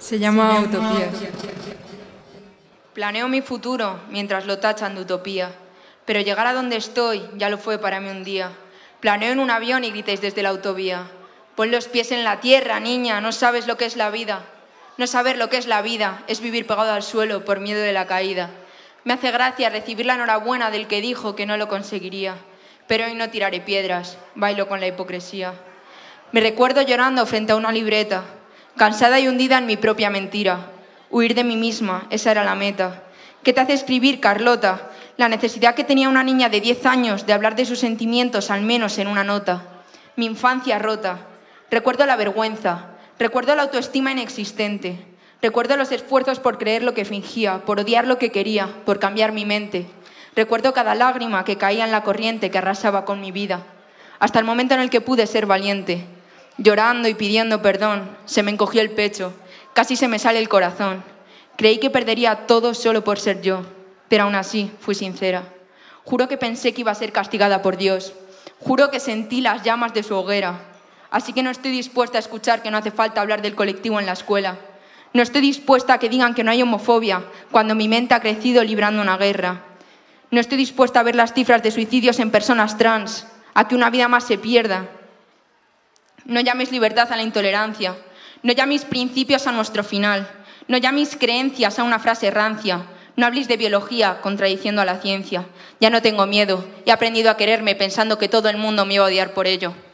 Se llama utopía. Planeo mi futuro mientras lo tachan de utopía, pero llegar a donde estoy ya lo fue para mí un día. Planeo en un avión y gritéis desde la autovía: pon los pies en la tierra, niña, no sabes lo que es la vida. No saber lo que es la vida es vivir pegado al suelo por miedo de la caída. Me hace gracia recibir la enhorabuena del que dijo que no lo conseguiría, pero hoy no tiraré piedras, bailo con la hipocresía. Me recuerdo llorando frente a una libreta, cansada y hundida en mi propia mentira. Huir de mí misma, esa era la meta. ¿Qué te hace escribir, Carlota? La necesidad que tenía una niña de 10 años de hablar de sus sentimientos, al menos en una nota. Mi infancia rota. Recuerdo la vergüenza. Recuerdo la autoestima inexistente. Recuerdo los esfuerzos por creer lo que fingía, por odiar lo que quería, por cambiar mi mente. Recuerdo cada lágrima que caía en la corriente que arrasaba con mi vida. Hasta el momento en el que pude ser valiente. Llorando y pidiendo perdón, se me encogió el pecho. Casi se me sale el corazón. Creí que perdería todo solo por ser yo, pero aún así fui sincera. Juro que pensé que iba a ser castigada por Dios. Juro que sentí las llamas de su hoguera. Así que no estoy dispuesta a escuchar que no hace falta hablar del colectivo en la escuela. No estoy dispuesta a que digan que no hay homofobia cuando mi mente ha crecido librando una guerra. No estoy dispuesta a ver las cifras de suicidios en personas trans, a que una vida más se pierda. No llaméis libertad a la intolerancia. No llaméis principios a nuestro final. No llaméis creencias a una frase rancia. No habléis de biología contradiciendo a la ciencia. Ya no tengo miedo. He aprendido a quererme pensando que todo el mundo me iba a odiar por ello.